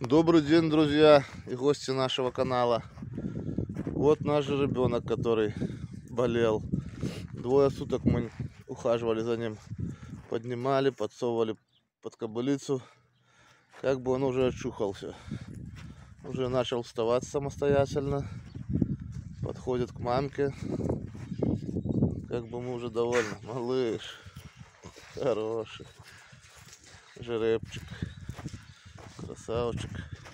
Добрый день, друзья и гости нашего канала. Вот наш ребенок, который болел. 2 суток мы ухаживали за ним, поднимали, подсовывали под кобылицу. Как бы он уже очухался, уже начал вставать самостоятельно, подходит к мамке. Как бы мы уже довольны. Малыш, хороший, жеребчик, красавчик.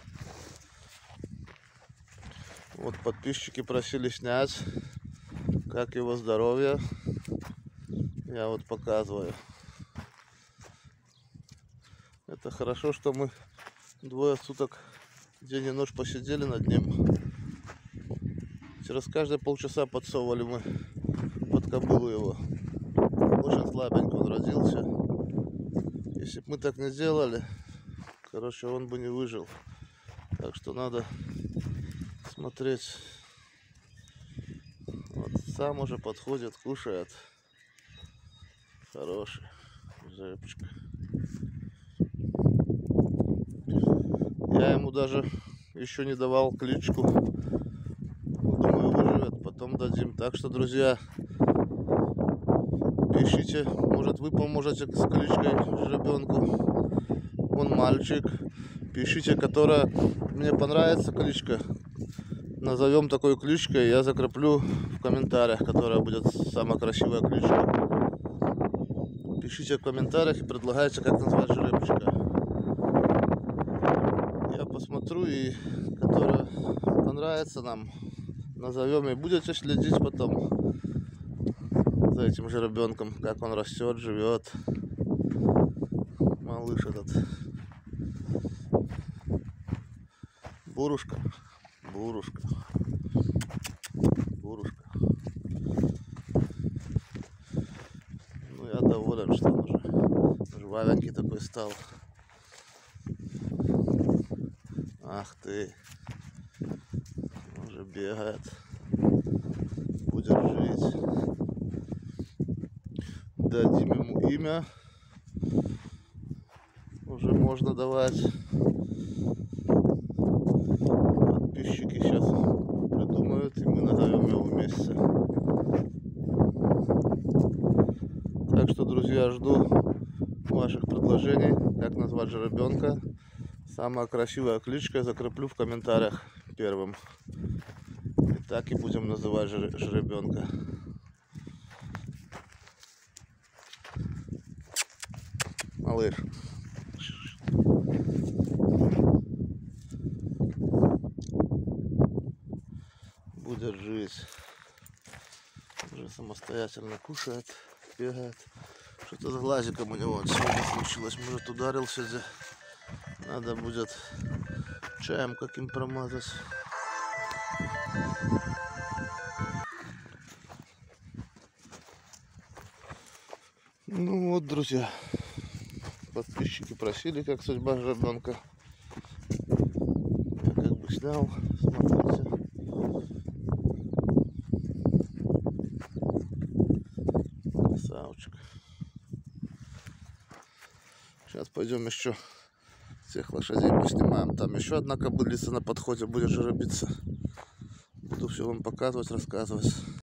Вот подписчики просили снять, как его здоровье. Я вот показываю. Это хорошо, что мы 2 суток день и ночь посидели над ним. Через каждые полчаса подсовывали мы под кобылу его. Очень слабенько он родился. Если бы мы так не сделали, короче, он бы не выжил. Так что надо смотреть. Вот сам уже подходит, кушает. Хороший жеребчик. Я ему даже еще не давал кличку. Думаю, выживет, потом дадим. Так что, друзья, пишите, может, вы поможете с кличкой жеребенку. Он мальчик. Пишите, которая мне понравится кличка. Назовем такой кличкой, я закреплю в комментариях, которая будет самая красивая кличка. Пишите в комментариях и предлагайте, как назвать жеребчика. Я посмотрю, и которая понравится нам, назовем. И будете следить потом за этим жеребенком, как он растет, живет. Малыш этот. Бурушка. Бурушка. Бурушка. Ну, я доволен, что он уже жвавенький такой стал. Ах ты. Он уже бегает. Будет жить. Дадим ему имя. Уже можно давать. Подписчики сейчас придумают, и мы назовем его вместе. Так что, друзья, жду ваших предложений, как назвать жеребенка. Самая красивая кличка закреплю в комментариях первым. И так и будем называть жеребенка. Малыш. Будет жить. Уже самостоятельно кушает, бегает. Что-то с глазиком у него вот сегодня случилось. Может, ударился где. Надо будет чаем каким промазать. Ну вот, друзья. Подписчики просили, как судьба жеребенка. Я как бы снял. Смотрите. Красавчик. Сейчас пойдем еще всех лошадей поснимаем. Там еще одна кобылица на подходе будет жеребиться. Буду все вам показывать, рассказывать.